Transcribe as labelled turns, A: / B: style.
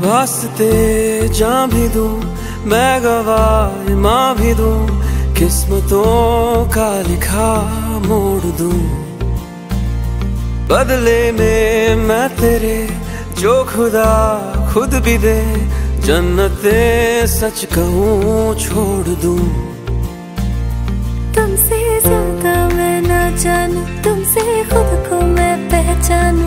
A: वास्ते जान भी दूं, मैं गवाह माँ भी दूं, किस्मतों का लिखा मोड़ दूं। बदले में मैं तेरे जो खुदा खुद भी दे, जन्नते सच कहूँ छोड़ दूं।
B: तुमसे ज्यादा मैं ना जानूं, तुमसे खुद को मैं पहचानूं।